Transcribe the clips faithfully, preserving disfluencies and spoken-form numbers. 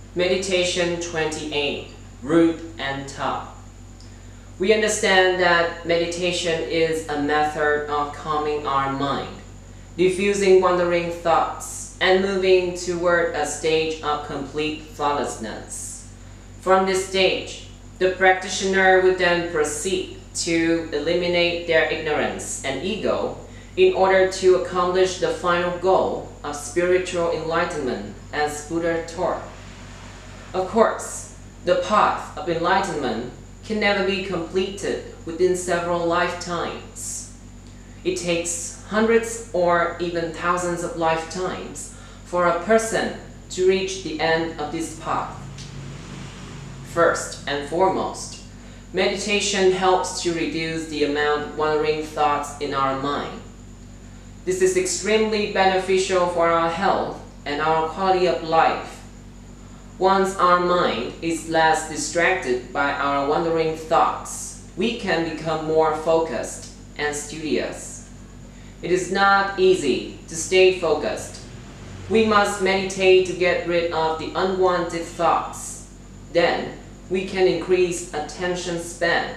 Meditation twenty-eight, Root and Top. We understand that meditation is a method of calming our mind, diffusing wandering thoughts, and moving toward a stage of complete thoughtlessness. From this stage, the practitioner would then proceed to eliminate their ignorance and ego in order to accomplish the final goal of spiritual enlightenment as Buddha taught. Of course, the path of enlightenment can never be completed within several lifetimes. It takes hundreds or even thousands of lifetimes for a person to reach the end of this path. First and foremost, meditation helps to reduce the amount of wandering thoughts in our mind. This is extremely beneficial for our health and our quality of life. Once our mind is less distracted by our wandering thoughts, we can become more focused and studious. It is not easy to stay focused. We must meditate to get rid of the unwanted thoughts. Then, we can increase attention span.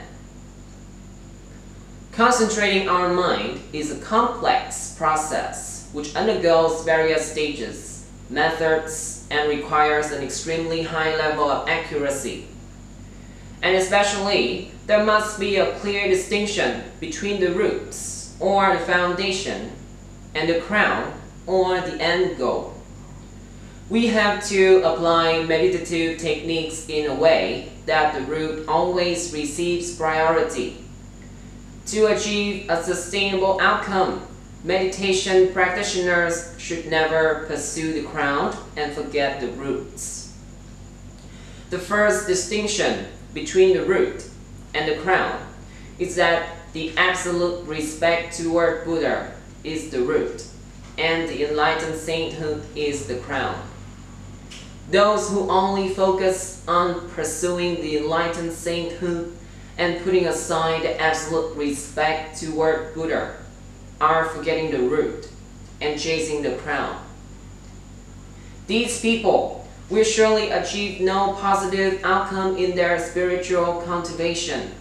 Concentrating our mind is a complex process which undergoes various stages, methods, and requires an extremely high level of accuracy. And especially, there must be a clear distinction between the roots, or the foundation, and the crown, or the end goal. We have to apply meditative techniques in a way that the root always receives priority. To achieve a sustainable outcome, meditation practitioners should never pursue the crown and forget the roots. The first distinction between the root and the crown is that the absolute respect toward Buddha is the root, and the enlightened sainthood is the crown. Those who only focus on pursuing the enlightened sainthood and putting aside the absolute respect toward Buddha are forgetting the root and chasing the crown. These people will surely achieve no positive outcome in their spiritual cultivation.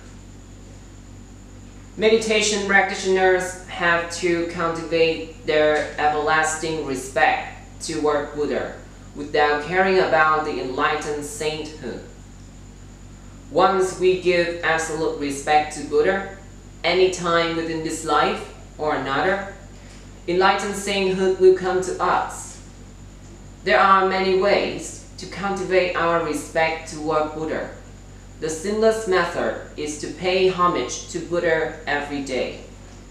Meditation practitioners have to cultivate their everlasting respect toward Buddha without caring about the enlightened sainthood. Once we give absolute respect to Buddha, any time within this life or another, enlightened sainthood will come to us. There are many ways to cultivate our respect toward Buddha. The simplest method is to pay homage to Buddha every day.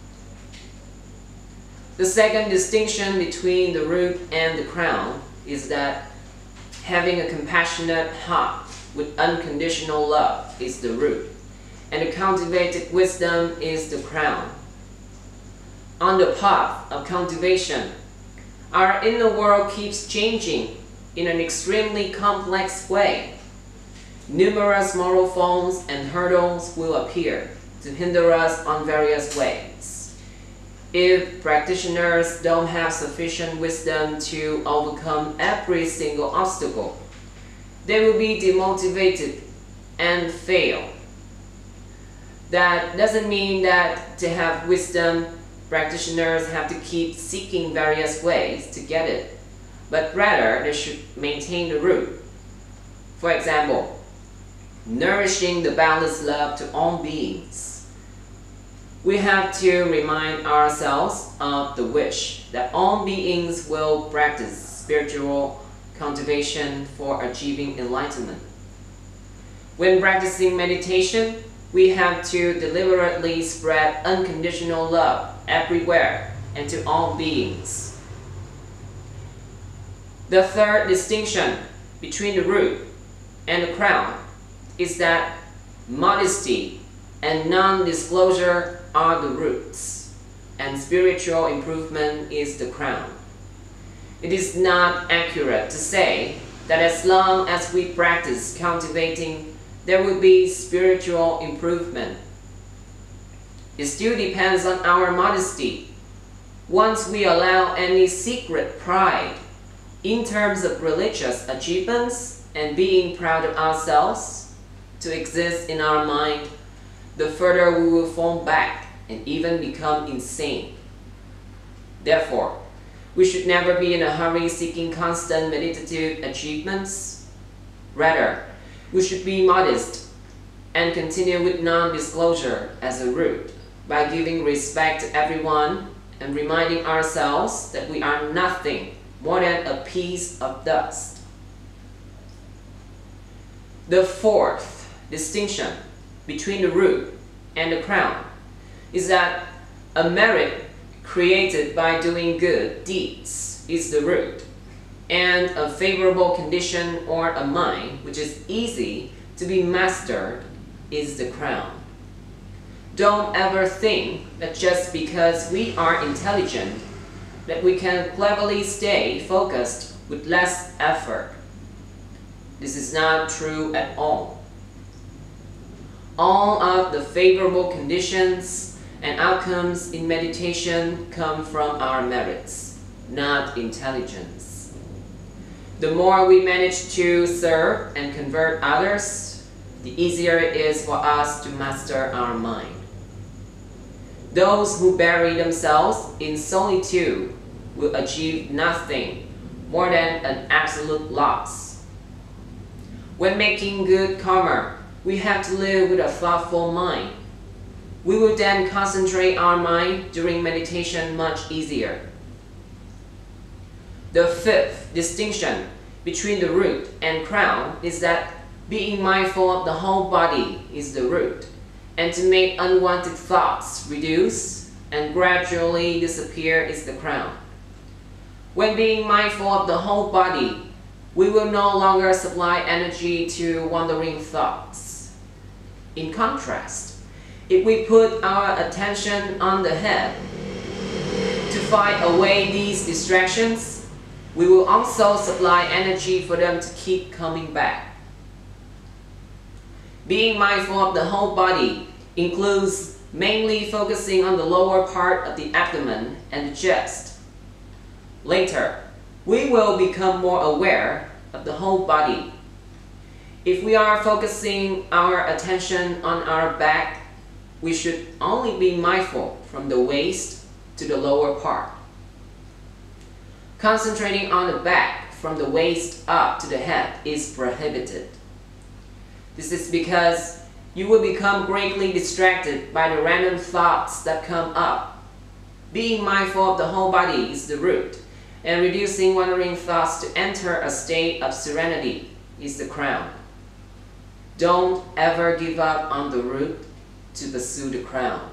The second distinction between the root and the crown is that having a compassionate heart with unconditional love is the root, and the cultivated wisdom is the crown. On the path of cultivation, our inner world keeps changing in an extremely complex way. Numerous moral forms and hurdles will appear to hinder us on various ways. If practitioners don't have sufficient wisdom to overcome every single obstacle, they will be demotivated and fail. That doesn't mean that to have wisdom, practitioners have to keep seeking various ways to get it, but rather they should maintain the root. For example, nourishing the boundless love to all beings. We have to remind ourselves of the wish that all beings will practice spiritual cultivation for achieving enlightenment. When practicing meditation, we have to deliberately spread unconditional love everywhere and to all beings. The third distinction between the root and the crown is that modesty and non-disclosure are the roots, and spiritual improvement is the crown. It is not accurate to say that as long as we practice cultivating, there will be spiritual improvement. It still depends on our modesty. Once we allow any secret pride in terms of religious achievements, and being proud of ourselves to exist in our mind, the further we will fall back and even become insane. Therefore, we should never be in a hurry seeking constant meditative achievements. Rather, we should be modest and continue with non-disclosure as a route by giving respect to everyone and reminding ourselves that we are nothing more than a piece of dust. The fourth distinction between the root and the crown is that a merit created by doing good deeds is the root, and a favorable condition or a mind which is easy to be mastered is the crown. Don't ever think that just because we are intelligent that we can cleverly stay focused with less effort. This is not true at all. All of the favorable conditions and outcomes in meditation come from our merits, not intelligence. The more we manage to serve and convert others, the easier it is for us to master our mind. Those who bury themselves in solitude will achieve nothing more than an absolute loss. When making good karma, we have to live with a thoughtful mind. We will then concentrate our mind during meditation much easier. The fifth distinction between the root and crown is that being mindful of the whole body is the root, and to make unwanted thoughts reduce and gradually disappear is the crown. When being mindful of the whole body, we will no longer supply energy to wandering thoughts. In contrast, if we put our attention on the head to fight away these distractions, we will also supply energy for them to keep coming back. Being mindful of the whole body includes mainly focusing on the lower part of the abdomen and the chest. Later, we will become more aware of the whole body. If we are focusing our attention on our back, we should only be mindful from the waist to the lower part. Concentrating on the back from the waist up to the head is prohibited. This is because you will become greatly distracted by the random thoughts that come up. Being mindful of the whole body is the root, and reducing wandering thoughts to enter a state of serenity is the crown. Don't ever give up on the root to pursue the crown.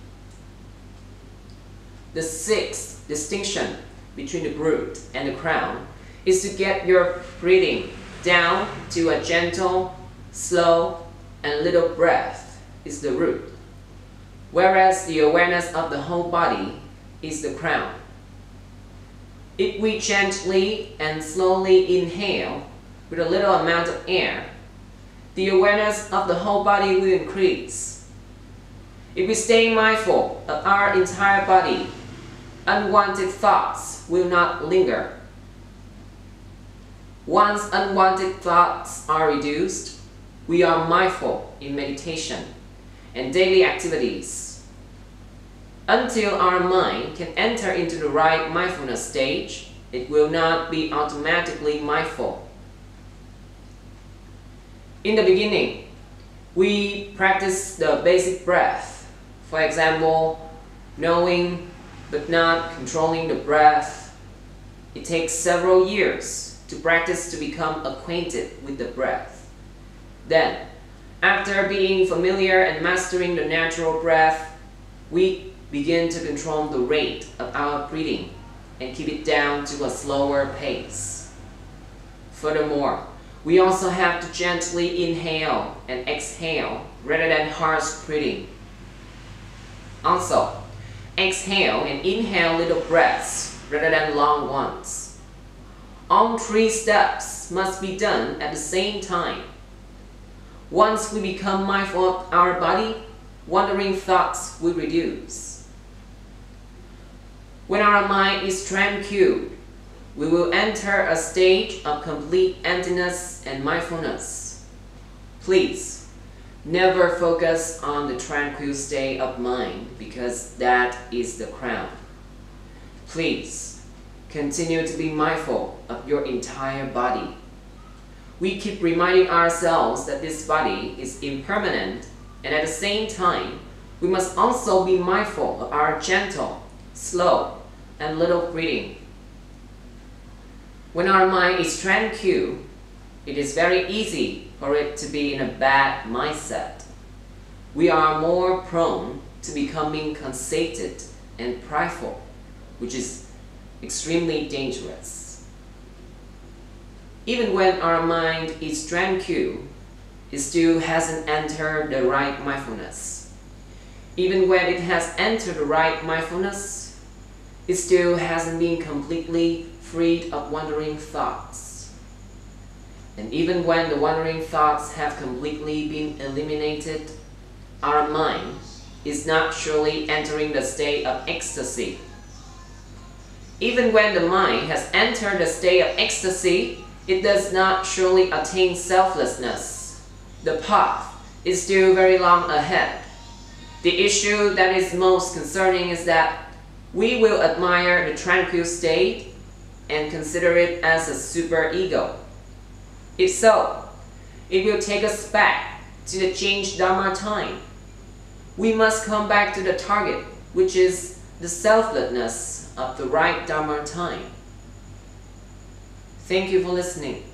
The sixth distinction between the root and the crown is to get your breathing down to a gentle, slow, and little breath is the root, whereas the awareness of the whole body is the crown. If we gently and slowly inhale with a little amount of air, the awareness of the whole body will increase. If we stay mindful of our entire body, unwanted thoughts will not linger. Once unwanted thoughts are reduced, we are mindful in meditation and daily activities. Until our mind can enter into the right mindfulness stage, it will not be automatically mindful. In the beginning, we practice the basic breath. For example, knowing but not controlling the breath. It takes several years to practice to become acquainted with the breath. Then, after being familiar and mastering the natural breath, we begin to control the rate of our breathing and keep it down to a slower pace. Furthermore, we also have to gently inhale and exhale rather than harsh breathing. Also, exhale and inhale little breaths rather than long ones. All three steps must be done at the same time. Once we become mindful of our body, wandering thoughts will reduce. When our mind is tranquil, we will enter a stage of complete emptiness and mindfulness. Please, never focus on the tranquil state of mind because that is the crown. Please, continue to be mindful of your entire body. We keep reminding ourselves that this body is impermanent, and at the same time, we must also be mindful of our gentle, slow, and little breathing. When our mind is tranquil, it is very easy for it to be in a bad mindset. We are more prone to becoming conceited and prideful, which is extremely dangerous. Even when our mind is tranquil, it still hasn't entered the right mindfulness. Even when it has entered the right mindfulness, it still hasn't been completely freed of wandering thoughts. And even when the wandering thoughts have completely been eliminated, our mind is not surely entering the state of ecstasy. Even when the mind has entered the state of ecstasy, it does not surely attain selflessness. The path is still very long ahead. The issue that is most concerning is that we will admire the tranquil state and consider it as a superego. If so, it will take us back to the changed Dharma time. We must come back to the target, which is the selflessness of the right Dharma time. Thank you for listening.